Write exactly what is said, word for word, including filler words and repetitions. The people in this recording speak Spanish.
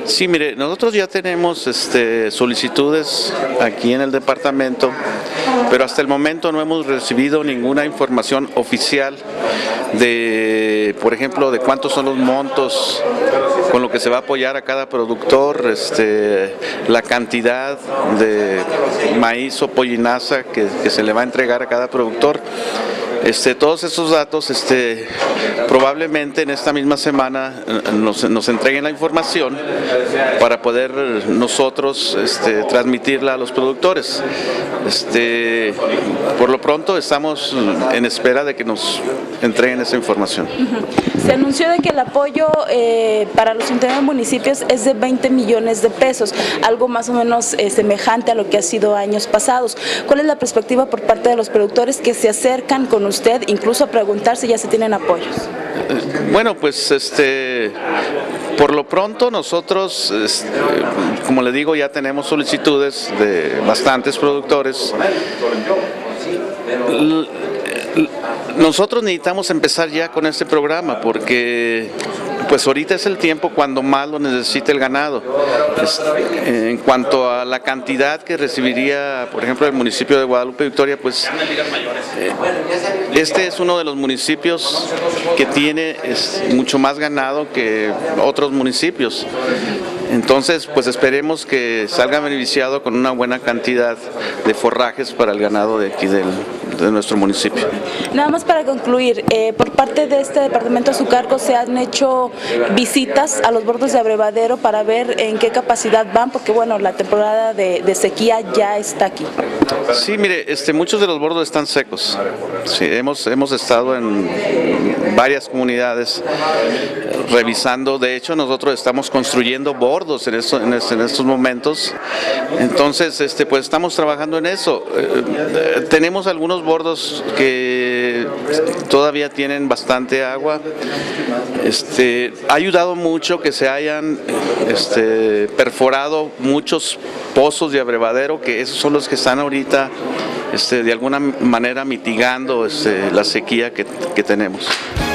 Sí, mire, nosotros ya tenemos este, solicitudes aquí en el departamento, pero hasta el momento no hemos recibido ninguna información oficial de, por ejemplo, de cuántos son los montos con lo que se va a apoyar a cada productor, este, la cantidad de maíz o pollinaza que, que se le va a entregar a cada productor. Este, todos esos datos este, probablemente en esta misma semana nos, nos entreguen la información para poder nosotros este, transmitirla a los productores. Este, por lo pronto estamos en espera de que nos entreguen esa información. Uh-huh. Se anunció de que el apoyo eh, para los treinta y nueve municipios es de veinte millones de pesos, algo más o menos eh, semejante a lo que ha sido años pasados. ¿Cuál es la perspectiva por parte de los productores que se acercan con usted, incluso a preguntar si ya se tienen apoyos? Bueno, pues este, por lo pronto nosotros, este, como le digo, ya tenemos solicitudes de bastantes productores. Nosotros necesitamos empezar ya con este programa porque pues ahorita es el tiempo cuando más lo necesita el ganado. En cuanto a la cantidad que recibiría, por ejemplo, el municipio de Guadalupe Victoria, pues este es uno de los municipios que tiene es, mucho más ganado que otros municipios. Entonces, pues esperemos que salga beneficiado con una buena cantidad de forrajes para el ganado de aquí del, de nuestro municipio. Nada más para concluir, eh, por parte de este departamento a su cargo se han hecho visitas a los bordos de abrevadero para ver en qué capacidad van, porque bueno, la temporada de, de sequía ya está aquí. Sí, mire, este, muchos de los bordos están secos. Sí, hemos, hemos estado en varias comunidades revisando, de hecho nosotros estamos construyendo bordos en, esto, en, este, en estos momentos, entonces este, pues estamos trabajando en eso. Eh, tenemos algunos bordos que todavía tienen bastante agua. Este, ha ayudado mucho que se hayan este, perforado muchos pozos de abrevadero, que esos son los que están ahorita este, de alguna manera mitigando este, la sequía que, que tenemos.